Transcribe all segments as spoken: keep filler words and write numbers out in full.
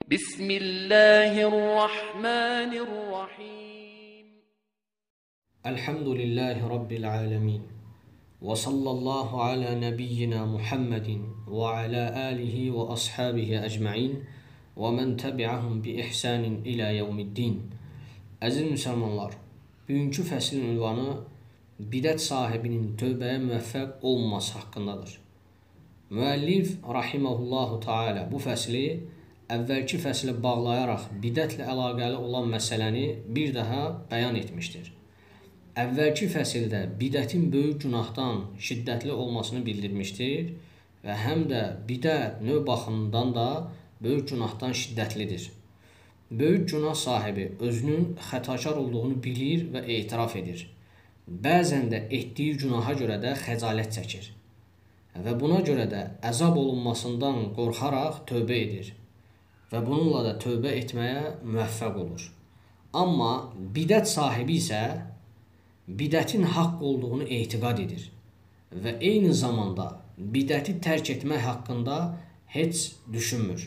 Bismillahirrahmanirrahim. Elhamdülillahi Rabbil alemin. Ve sallallahu ala nebiyyina Muhammedin ve ala alihi ve ashabihi ecma'in ve men tebi'ahum bi ihsanin ila yevmiddin. Əziz müsəlmanlar, bugünkü fəslin ünvanı bidət sahibinin tövbəyə müvəffəq olmaması haqqındadır. Müəllif rahimehullahu taala bu fəsli əvvəlki fəslə bağlayaraq bidətlə əlaqəli olan məsələni bir daha bəyan etmişdir. Əvvəlki fəsildə bidətin böyük günahdan şiddətli olmasını bildirmişdir və həm də bidət növ baxımından da böyük günahdan şiddətlidir. Böyük günah sahibi özünün xətakar olduğunu bilir və etiraf edir. Bəzən də etdiyi günaha görə də xəcalət çəkir və buna görə də əzab olunmasından qorxaraq tövbə edir və bununla da tövbə etməyə müvəffəq olur. Amma bidət sahibi isə bidətin haqq olduğunu etiqad edir və eyni zamanda bidəti tərk etmək haqqında heç düşünmür.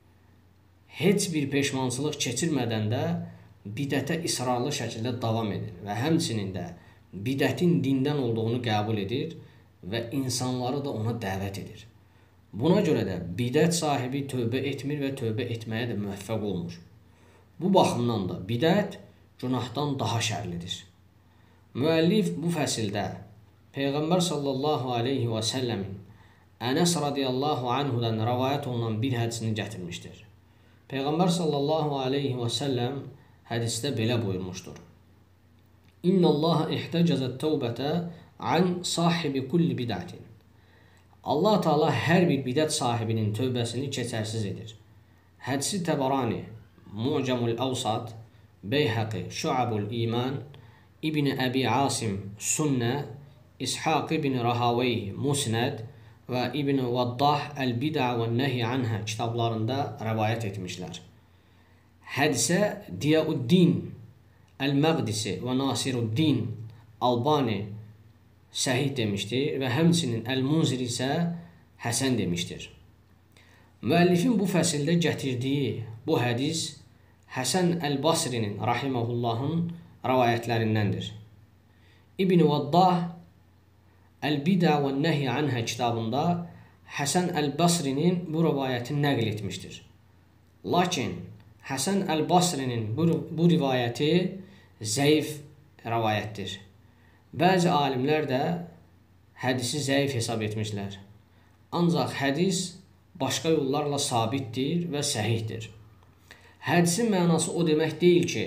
Heç bir peşmançılıq keçirmədən də bidətə israrlı şəkildə davam edir və həmçinin də bidətin dindən olduğunu qəbul edir və insanları da ona dəvət edir. Buna görə də bidət sahibi tövbə etmir və tövbə etməyə də müvəffəq olmur. Bu baxımdan da bidət günahdan daha şərlidir. Müəllif bu fəsildə Peyğəmbər sallallahu aleyhi və səlləmin Ənəs radiyallahu anhudan rəvayət olunan bir hədisini gətirmişdir. Peyğəmbər sallallahu aleyhi və səlləm hədisdə belə buyurmuşdur. İnnallaha ihtəcəzət təvbətə an sahibi kulli bidətin. Allah Teala hər bir bidət sahibinin tövbəsini keçərsiz edir. Hədisi Təbarani, Mu'camul Əvsat, Beyhəqi, Şu'abul İman, İbn Əbi Asim, Sünnə, İshaq ibn Rahaveyh, Musnəd və İbn Vaddah, Əl-Bidə və Nəhi Anhə kitablarında rəvayət etmişlər. Hədisə Diyauddin Əl-Məqdisi və Nasiruddin Albani səhih demişdir və həmçinin Əl-Munzir isə həsən demişdir. Müəllifin bu fəsildə gətirdiyi bu hədis Həsən Əl-Basrinin rahiməhullahın rəvayətlərindəndir. İbn Vaddah Əl-Bidə və Nəhi Anhə kitabında Həsən Əl-Basrinin bu rəvayətini nəql etmişdir. Lakin Həsən Əl-Basrinin bu, bu rivayəti zəif rəvayətdir. Bəzi alimlər də hədisi zəif hesab etmişlər. Ancaq hədis başqa yollarla sabitdir və səhihdir. Hədisin mənası o demək deyil ki,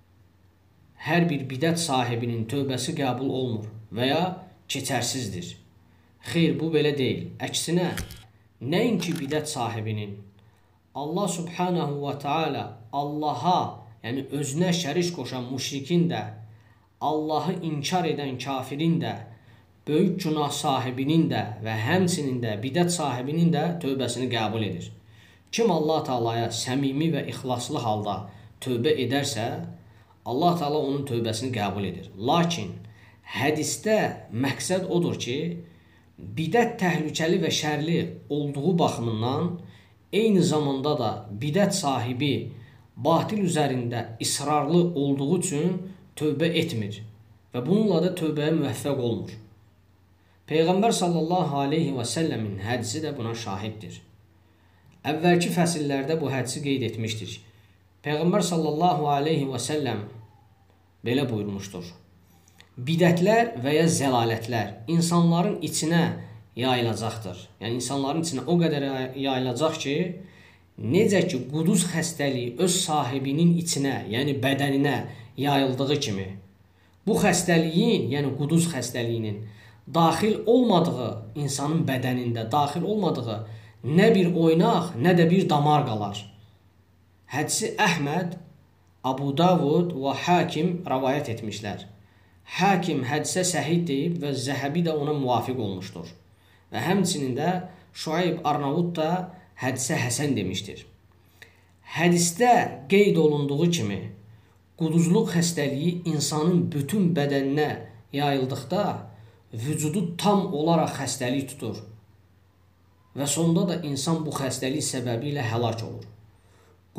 hər bir bidət sahibinin tövbəsi qəbul olmur və ya keçərsizdir. Xeyr, bu belə deyil. Əksinə, nəinki bidət sahibinin Allah subhanahu və teala Allaha, yəni özünə şərik qoşan müşrikin də, Allahı inkar edən kafirin də, böyük günah sahibinin də və həmçinin də bidət sahibinin də tövbəsini qəbul edir. Kim Allah Teala'ya səmimi və ixlaslı halda tövbə edərsə, Allah Teala onun tövbəsini qəbul edir. Lakin hədisdə məqsəd odur ki, bidət təhlükəli və şərli olduğu baxımından eyni zamanda da bidət sahibi batil üzərində israrlı olduğu üçün tövbə etmir və bununla da tövbəyə müvəffəq olmur. Peyğəmbər sallallahu aleyhi və səlləmin hədisi də buna şahiddir. Əvvəlki fəsillərdə bu hədisi qeyd etmişdir. Peyğəmbər sallallahu aleyhi və səlləm belə buyurmuşdur. Bidətlər və ya zəlalətlər insanların içinə yayılacaqdır. Yəni insanların içinə o qədər yayılacaq ki, necə ki quduz xəstəliyi öz sahibinin içinə, yəni bədəninə yayıldığı kimi, bu xəstəliyin, yəni quduz xəstəliyinin daxil olmadığı insanın bədənində, daxil olmadığı nə bir oynaq, nə də bir damar qalar. Hədisi Əhməd, Abu Davud və Hakim rəvayət etmişlər. Hakim hədisə səhih deyib və Zəhəbi də ona müvafiq olmuşdur. Və həmçinin də Şuayb Arnavud da hədisə həsən demişdir. Hədisdə qeyd olunduğu kimi, quduzluq xəstəliyi insanın bütün bədəninə yayıldıqda vücudu tam olaraq xəstəlik tutur və sonda da insan bu xəstəlik səbəbi ilə həlak olur.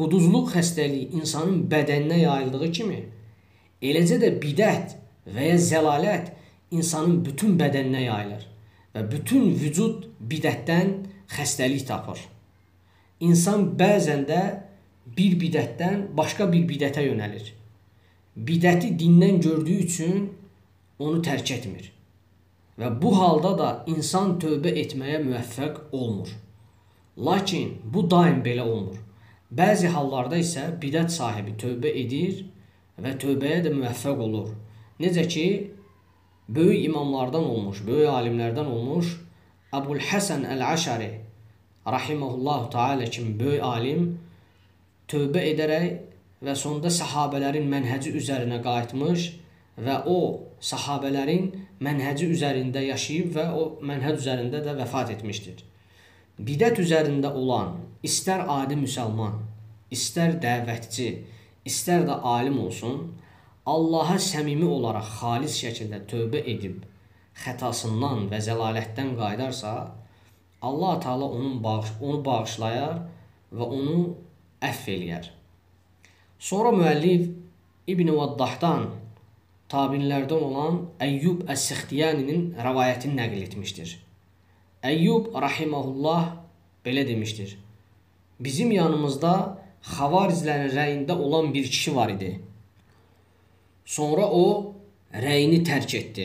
quduzluq xəstəliyi insanın bədəninə yayıldığı kimi, eləcə də bidət və ya zəlalət insanın bütün bədəninə yayılır və bütün vücud bidətdən xəstəlik tapır. İnsan bəzən də bir bidətdən başqa bir bidətə yönəlir. Bidəti dindən gördüyü üçün onu tərk etmir. Və bu halda da insan tövbə etməyə müvəffəq olmur. Lakin bu daim belə olmur. Bəzi hallarda isə bidət sahibi tövbə edir və tövbəyə də müvəffəq olur. Necə ki, böyük imamlardan olmuş, böyük alimlərdən olmuş Əbul Həsən Əl-Əşəri rahimehullahu teala kimi böyük alim tövbə edərək və sonda səhabələrin mənhəci üzərinə qayıtmış və o səhabələrin mənhəci üzərində yaşayıb və o mənhəc üzərində də vəfat etmişdir. Bidət üzərində olan istər adi müsəlman, istər dəvətçi, istər də alim olsun, Allaha səmimi olaraq xalis şəkildə tövbə edib xətasından və zəlalətdən qayıdarsa, Allah Teala onun bağış, onu bağışlayar və onu əfv eləyər. Sonra müəllif İbn-i Vaddahdan tabinlərdən olan Əyyub Əs-Sixtiyaninin rəvayətini nəql etmişdir. Əyyub rahimehullah belə demişdir. Bizim yanımızda xavarizlərin rəyində olan bir kişi var idi. Sonra o rəyini tərk etdi.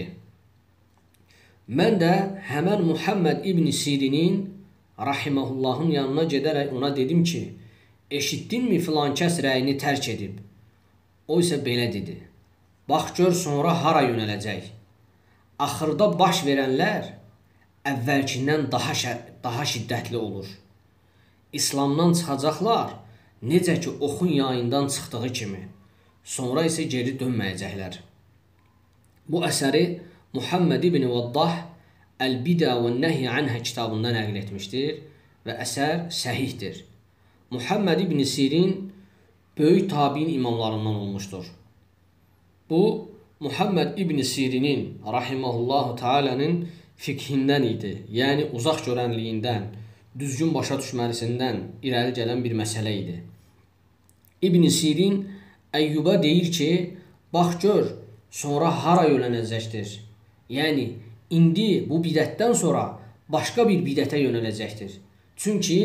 Mən də həmən Muhammed İbn Sirinin rahimehullahın yanına gedərək ona dedim ki, eşitdinmi filan kəs rəyini tərk edib? O isə belə dedi. Bax gör sonra hara yönələcək. Axırda baş verənlər əvvəlkindən daha, daha şiddətli olur. İslamdan çıxacaqlar, necə ki oxun yayından çıxdığı kimi. Sonra isə geri dönməyəcəklər. Bu əsəri Muhammed İbn Vaddah Əl-Bidə və Nəhy Anhə kitabında nəql etmişdir və əsər səhihdir. Muhammed İbn Sirin böyük tabiin imamlarından olmuşdur. Bu, Muhammed İbn Sirinin rahimehullahu teala'nın fikhindən idi. Yəni uzaq görənliyindən, düzgün başa düşməlisindən irəli gələn bir məsələ idi. İbn Sirin Əyyuba deyir ki, bax gör, sonra hara yönələcəkdir. Yəni, indi bu bidətdən sonra başqa bir bidətə yönələcəkdir. Çünki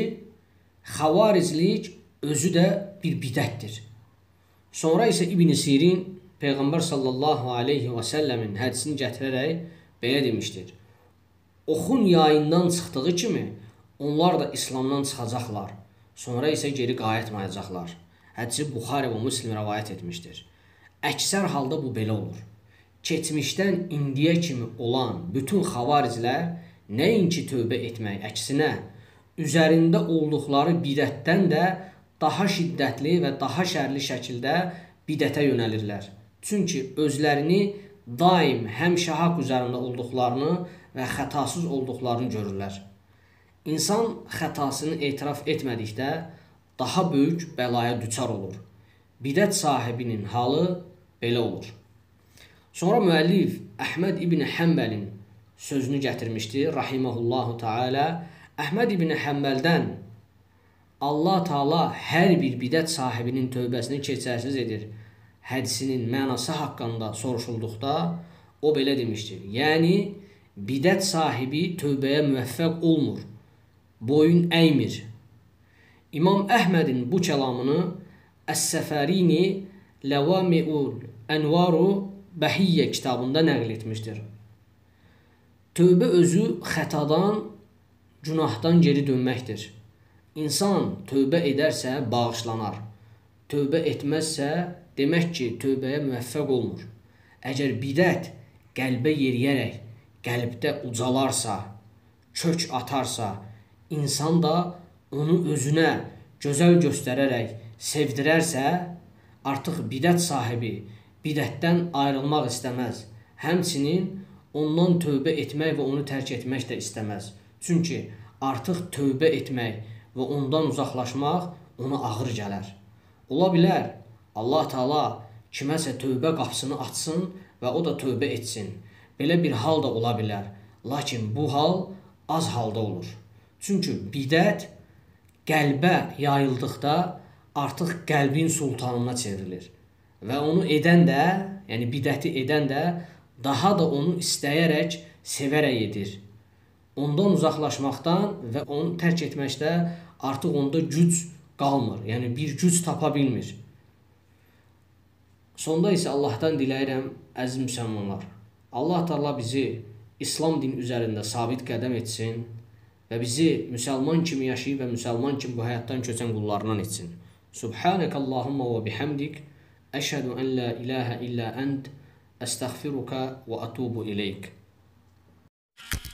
xavarizlik özü də bir bidətdir. Sonra isə İbn Sirin Peyğəmbər sallallahu aleyhi və səlləmin hədisini gətirərək belə demişdir. Oxun yayından çıxdığı kimi onlar da İslamdan çıxacaqlar. Sonra isə geri qayıtmayacaqlar. Hədisi Buxari və Müslim rəvayət etmişdir. Əksər halda bu belə olur. Keçmişdən indiyə kimi olan bütün xavarizlər nəinki tövbə etmək, əksinə, üzərində olduqları bidətdən də daha şiddətli və daha şərli şəkildə bidətə yönəlirlər. Çünki özlərini daim həmişə haqq üzərində olduqlarını və xətasız olduqlarını görürlər. İnsan xətasını etiraf etmədikdə daha böyük bəlaya düçar olur. Bidət sahibinin halı belə olur. Sonra müəllif Əhməd İbn Həmbəlin sözünü gətirmişdir, rahimehullahu teala. Əhməd İbn Həmbəldən Allah Teala hər bir bidət sahibinin tövbəsini keçərsiz edir hədisinin mənası haqqında soruşulduqda o belə demişdir. Yəni, bidət sahibi tövbəyə müvəffəq olmur, boyun əymir. İmam Əhmədin bu kəlamını Əs-Səfərini Ləvami'ul Ənvaru Bəhiyyə kitabında nəql etmişdir. Tövbə özü xətadan, günahdan geri dönməkdir. İnsan tövbə edərsə bağışlanar. Tövbə etməzsə demək ki, tövbəyə müvəffəq olmur. Əgər bidət qəlbə yeriyərək, qəlbdə ucalarsa, kök atarsa, insan da onu özünə gözəl göstərərək sevdirərsə, artıq bidət sahibi bidətdən ayrılmaq istəməz. Həmçinin ondan tövbə etmək və onu tərk etmək də istəməz. Çünki artıq tövbə etmək və ondan uzaqlaşmaq ona ağır gələr. Ola bilər, Allah Teala kiməsə tövbə qapısını açsın və o da tövbə etsin. Belə bir hal da ola bilər. Lakin bu hal az halda olur. Çünki bidət qəlbə yayıldıqda artıq qəlbin sultanına çevrilir. Və onu edən də, yəni bidəti edən də daha da onu istəyərək, sevərək edir. Ondan uzaqlaşmaqdan və onu tərk etməkdə artıq onda güc qalmır. Yəni bir güc tapa bilmir. Sonda isə Allahdan diləyirəm, əziz müsəlmanlar, Allah Teala bizi İslam din üzərində sabit qədəm etsin və bizi müsəlman kimi yaşayıb və müsəlman kimi bu həyatdan keçən qullarından etsin. Subhanəkallahumma və bihamdik, əşhədu ən la ilahə illə ənd, əstəğfiruka və atubu ileyk.